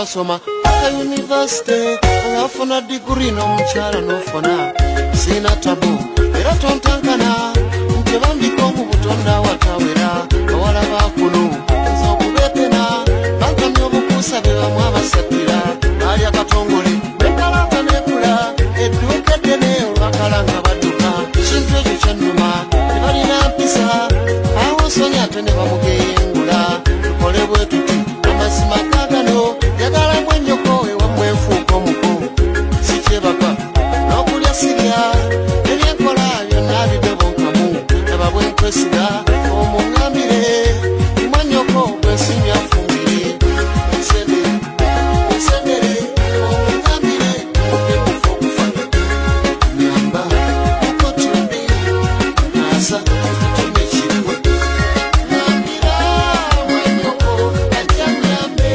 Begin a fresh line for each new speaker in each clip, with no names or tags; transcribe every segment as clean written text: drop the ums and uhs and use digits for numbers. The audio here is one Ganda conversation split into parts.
basoma aka university abafuna degree n'omukyala n'ofuna sina tabu era tontankana nti bambika mu butonda watawera bawala bakulu nza okubetena bankamya obukuusa be bamu abasatira bali akatongole bekalanga nekula edduuka ddene olwakalanga badduka kintu ekyo kyannuma tebalina mpisa awo sonya ate ne bamugeyengula tukole bwe tuti amazima gagano yagala mwenyoko ewammwe enfuuka omuko sikyebaka n'okulya sirya ebyenkola byonna bidde bonkamu aba bwenkwesiga omungambire mwanyoko bwesimya fumbire ensendere omungambire okekufa okufa nyamba okotumbi nasa tumekirwe nambira mwanyoko ajanyambe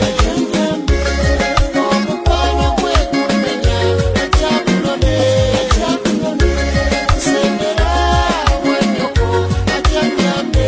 omukwano gwe kumenya ajakulone nsendera mwanyoko ajanyambe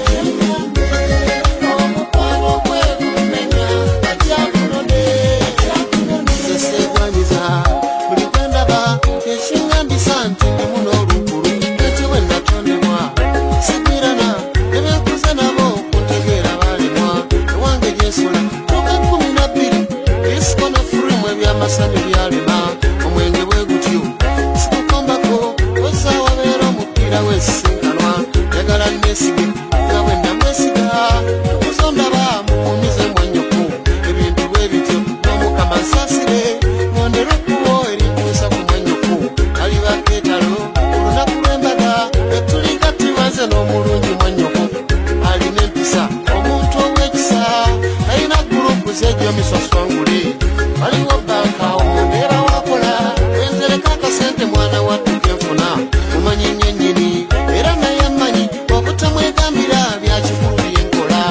omukwano gwe kumenya ajakulone sesegwanyiza buli gwendaba ekingambisa nti ndi muno olukulu eti bwe natondebwa sigwirana ebyenkuze nabo kuntegeera balimwa ewange gyensula toka 12 disco ne firimu ebyamasanyu byalema omwenge bwe gutyo sikukombako osawabeera omupiira wesisinkanwa yagala nesige nga bwe namwesiga tukuzondaba muwumize mwanyoko ebintu bwe bityo n'omukama nsasire ngondera ekkubo erikuusa ku mwanyoko aliba keetalo olunaku lw'embaga etuliga tibanze n'omulungi mwanyoko alina empisa omuntu ow'ekisa talina gurupu z'egyo miswaswangule waliwo banka omundeeba wakola wentereka akasente mwana wattuka enfuna mumanyi nnyennyini era naye amanyi obutamwegambira byakikulu byenkola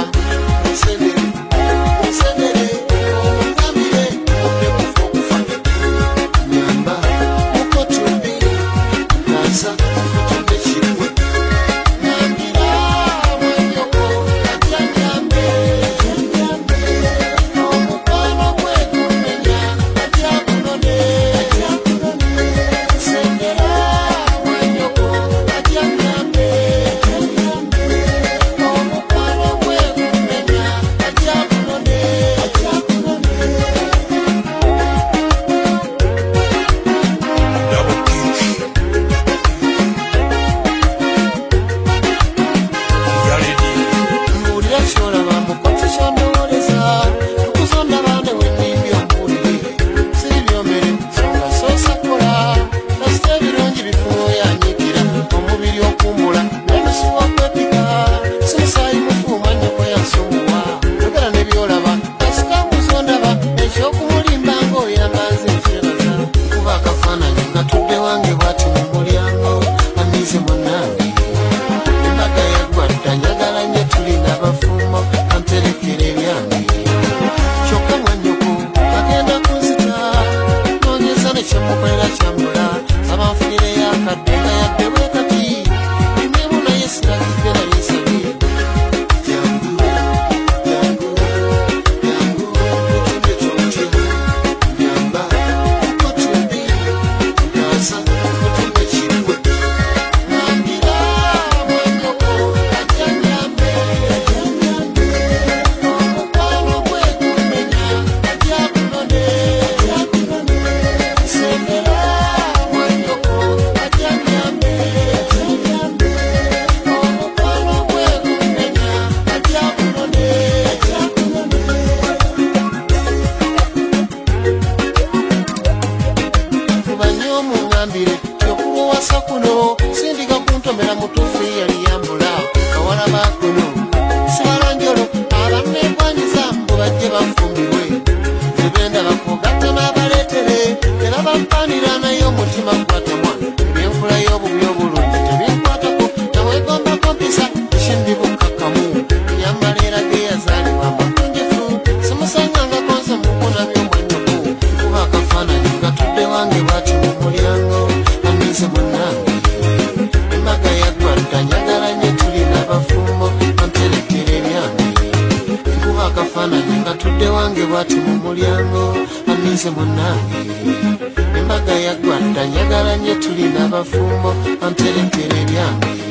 ensendere omugambire okekufa okufa nyamba mukotumbi nasa tumekirwe nambira mwanyoko ajanyambe omukwano gwe kumenya ajakulone nsendera mwanyoko ajanyambe omukwano gwe kumenya ajakulone mbuulira kyolaba mukoti kyondowoleza tukuzonda bande wennimbya ombuulire siri byomere songa soosakola kasita ebirungi bifuba oyanyikira omubiri okumbula n'emisuwa okwepika simusaayi mufuuma nyoko yansumuwa yogera ne byolaba kasita nkuzondaba ekyokumulimba ng'oyamba nze nkyebaza nkuba akafaananyi nga tudde wange bw'ati mu mulyango amize munnange embaga yaggwadda njagala nnyo tulina abafumo anterekera ebyange kyokka mwanyoko agenda kunzita noonyeza nekyemukolera kyambula abanfunireyo akadde nga yadde bwe kati imemu naye siragidde naye nsabye jangu kutumye kyotyo nyamba kotumbi nkasa kutumye kirwe nambira mwanyoko ajanyambe omukwano gwe kumenya ajakulone nsendera mwanyoko ajanyambe omukwano gwe kumenya ajakulone fuba nnyo omungambire kyokubuwasa kuno sindiga kuntomera mutuufu yali yambula bawala bakuno sibalanjolo abanneegwanyiza mbu bajje banfumbirwe ebenda bakogatta n'abaleetere era bampanira naye omutima gubatamwa ebyenkula y'obubi obulungi tebyenkwatako namwegombako mpisa ekindi bukkakkamu enyambala ge yazaalibwa amakunjefu simusangangako nze mukuna by'omwanyoko kuba akafaananyi nga tudde wange bw'ati mu mulyango amize munnange embaga yaggwadda njagala nnyo tulina abafumbo anterekera ebyange nkuba akafaananyi nga tudde wange bw'ati bwati mu mulyango amize munnange embaga yaggwadda njagala nnyo tulina abafumbo amperekere ebyange